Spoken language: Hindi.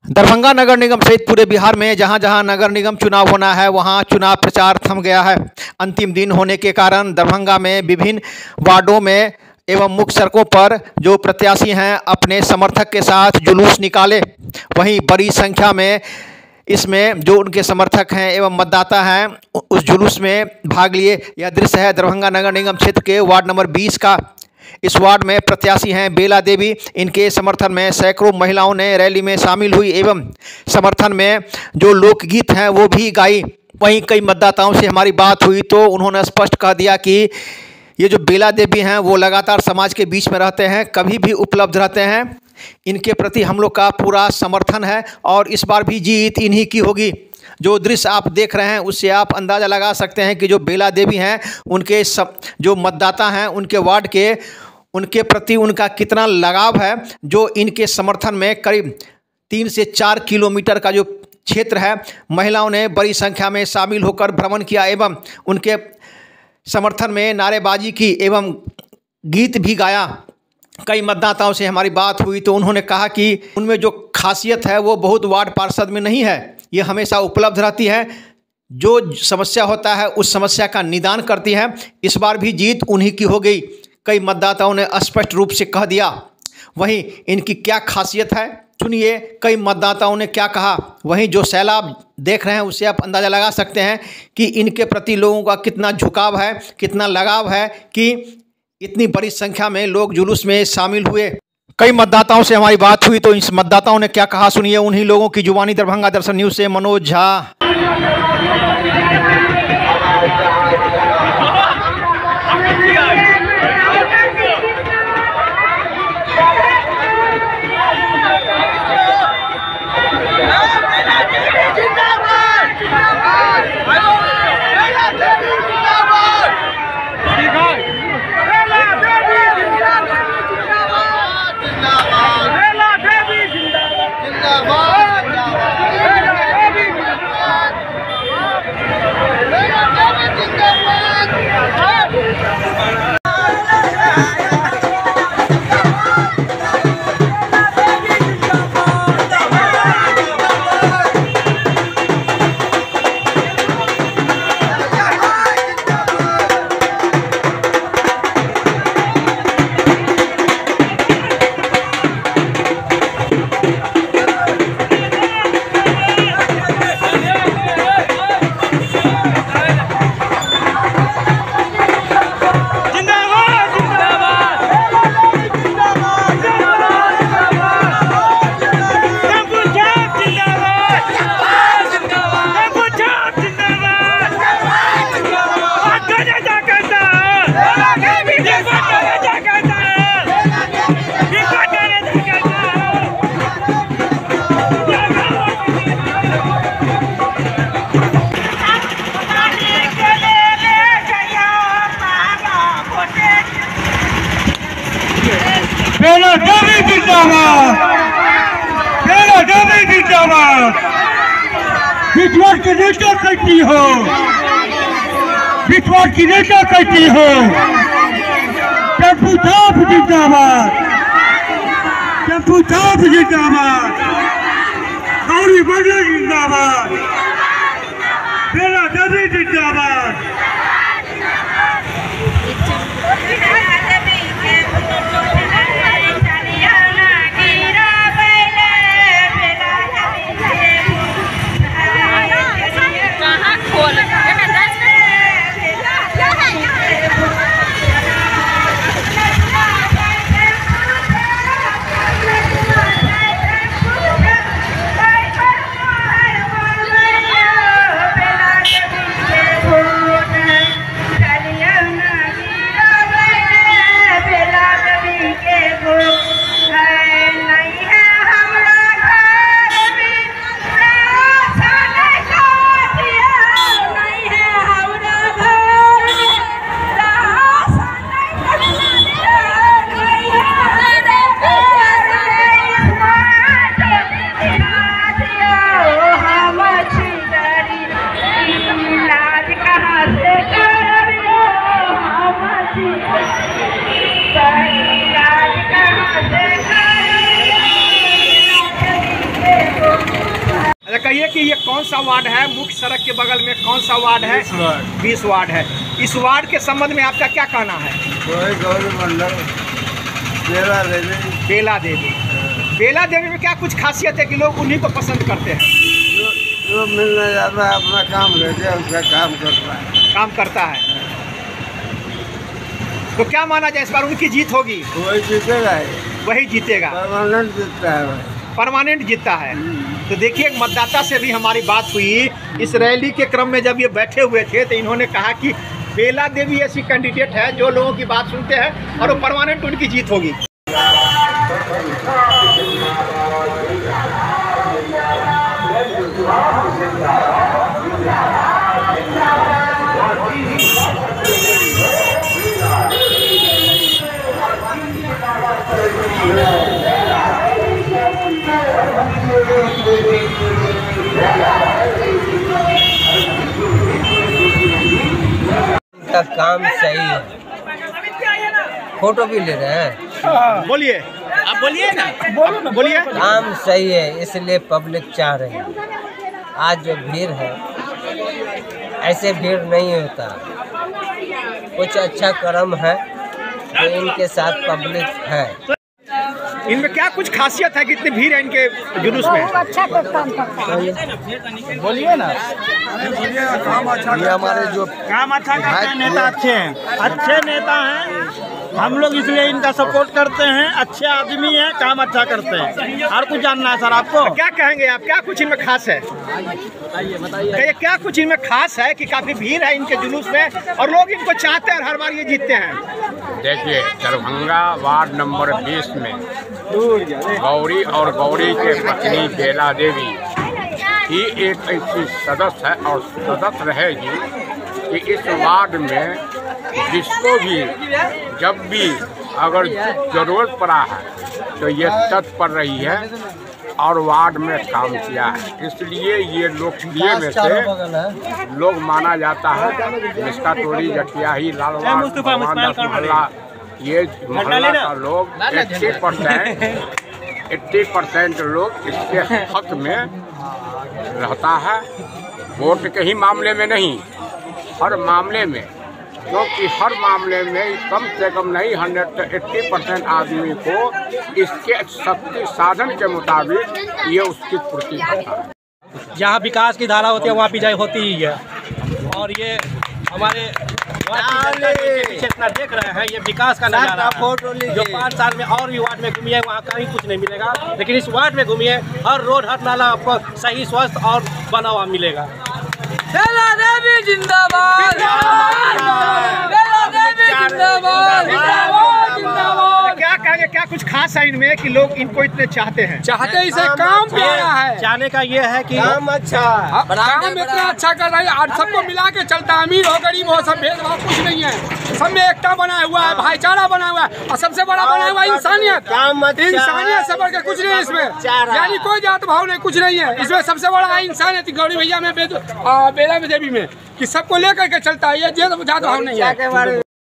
दरभंगा नगर निगम सहित पूरे बिहार में जहां जहां नगर निगम चुनाव होना है वहां चुनाव प्रचार थम गया है। अंतिम दिन होने के कारण दरभंगा में विभिन्न वार्डों में एवं मुख्य सड़कों पर जो प्रत्याशी हैं अपने समर्थक के साथ जुलूस निकाले। वहीं बड़ी संख्या में इसमें जो उनके समर्थक हैं एवं मतदाता हैं उस जुलूस में भाग लिए। यह दृश्य है दरभंगा नगर निगम क्षेत्र के वार्ड नंबर 20 का। इस वार्ड में प्रत्याशी हैं बेला देवी। इनके समर्थन में सैकड़ों महिलाओं ने रैली में शामिल हुई एवं समर्थन में जो लोकगीत हैं वो भी गाई। वहीं कई मतदाताओं से हमारी बात हुई तो उन्होंने स्पष्ट कह दिया कि ये जो बेला देवी हैं वो लगातार समाज के बीच में रहते हैं, कभी भी उपलब्ध रहते हैं। इनके प्रति हम लोग का पूरा समर्थन है और इस बार भी जीत इन्हीं की होगी। जो दृश्य आप देख रहे हैं उससे आप अंदाज़ा लगा सकते हैं कि जो बेला देवी हैं उनके जो मतदाता हैं उनके वार्ड के उनके प्रति उनका कितना लगाव है। जो इनके समर्थन में करीब 3 से 4 किलोमीटर का जो क्षेत्र है महिलाओं ने बड़ी संख्या में शामिल होकर भ्रमण किया एवं उनके समर्थन में नारेबाजी की एवं गीत भी गाया। कई मतदाताओं से हमारी बात हुई तो उन्होंने कहा कि उनमें जो खासियत है वो बहुत वार्ड पार्षद में नहीं है, ये हमेशा उपलब्ध रहती है। जो समस्या होता है उस समस्या का निदान करती है। इस बार भी जीत उन्हीं की हो गई, कई मतदाताओं ने स्पष्ट रूप से कह दिया। वहीं इनकी क्या खासियत है सुनिए कई मतदाताओं ने क्या कहा। वहीं जो सैलाब देख रहे हैं उससे आप अंदाज़ा लगा सकते हैं कि इनके प्रति लोगों का कितना झुकाव है, कितना लगाव है कि इतनी बड़ी संख्या में लोग जुलूस में शामिल हुए। कई मतदाताओं से हमारी बात हुई तो इस मतदाताओं ने क्या कहा सुनिए उन्हीं लोगों की जुबानी। दरभंगा दर्शन न्यूज़ से मनोज झा। बेला देवी जिंदाबाद, बेला देवी जिंदाबाद। विश्वास की नेता कैसी हो, विश्वास की नेता कैसी हो। टेम्पू छाप जिंदाबाद, टेम्पू छाप जिंदाबाद। गौरी मंडल जिंदाबाद, बेला देवी जिंदाबाद। कहिए कि ये कौन सा वार्ड है, मुख्य सड़क के बगल में कौन सा वार्ड है? 20 वार्ड है। इस वार्ड के संबंध में आपका क्या कहना है? गौरी मंडल बेला देवी। बेला देवी में क्या कुछ खासियत है कि लोग उन्हीं को पसंद करते हैं? जो मिलने जाता है अपना काम लेके उसका काम करता है। तो क्या माना जाए इस बार उनकी जीत होगी? वही जीतेगा, वही जीतेगा, परमानेंट जीतता है, परमानेंट जीतता है। तो देखिए, एक मतदाता से भी हमारी बात हुई इस रैली के क्रम में। जब ये बैठे हुए थे तो इन्होंने कहा कि बेला देवी ऐसी कैंडिडेट है जो लोगों की बात सुनते हैं और वो परमानेंट उनकी जीत होगी। का काम सही है, फोटो भी ले रहे हैं। बोलिए, आप बोलिए ना, बोलिए। काम सही है, इसलिए पब्लिक चाह रही है। आज जो भीड़ है ऐसे भीड़ नहीं होता, कुछ अच्छा कर्म है तो इनके साथ पब्लिक है। इनमें क्या कुछ खासियत है कि इतनी भीड़ है इनके जुलूस में? अच्छा काम करता है। बोलिए ना। ये हमारे जो काम अच्छा करते हैं, नेता अच्छे हैं, अच्छे नेता हैं। हम लोग इसलिए इनका सपोर्ट करते हैं। अच्छे आदमी हैं, काम अच्छा करते हैं। और कुछ जानना है सर आपको? क्या कहेंगे आप, क्या कुछ इनमें खास है? बताइए क्या कुछ इनमें खास है कि काफी भीड़ है इनके जुलूस में और लोग इनको चाहते हैं और हर बार ये जीतते हैं? देखिए, दरभंगा वार्ड नंबर 20 में गौरी और गौरी के पत्नी बेला देवी ही एक ऐसी सदस्य है और सदस्य रहेगी कि इस वार्ड में जिसको भी जब भी अगर जरूरत पड़ा है तो ये तत्पर रही है और वार्ड में काम किया है। इसलिए ये लोकप्रिय में से लोग माना जाता है। जिसका तोड़ी जटियाही लालवाड़ मोहल्ला, ये मोहल्ला का लोग 80% लोग इसके हक में रहता है। वोट के ही मामले में नहीं, हर मामले में, क्योंकि हर मामले में कम से कम नहीं 80% आदमी को इसके शक्ति साधन के मुताबिक ये उसकी पूर्ति करता है। जहाँ विकास की धारा होती है वहाँ विजय होती ही है। और ये हमारे पीछे इतना देख रहे हैं, ये विकास का नजारा है। जो 5 साल में और भी वार्ड में घूमिए वहाँ कहीं कुछ नहीं मिलेगा, लेकिन इस वार्ड में घूमिए हर रोड हर नाला आपको सही स्वस्थ और बना हुआ मिलेगा। बेला देवी जिंदाबाद, बेला देवी जिंदाबाद, जिंदाबाद। क्या कहेंगे, क्या कुछ खास है इनमें कि लोग इनको इतने चाहते हैं? चाहते इसे काम प्यारा है, चाहने का ये है कि काम अच्छा, काम इतना अच्छा कर रहा है। आज सबको मिला के चलता है, अमीर हो गरीब हो, सब भेदभाव कुछ नहीं है। सब में एकता बना हुआ है, भाईचारा बना हुआ है और सबसे बड़ा बना हुआ है इंसानियत। इंसानियत से बढ़ के कुछ नहीं है इसमें, यानी कोई जात भाव नहीं, कुछ नहीं है इसमें। सबसे बड़ा है इंसानियत। गौरी भैया में बेला देवी में कि सबको लेकर के चलता है, ये जात भाव नहीं है।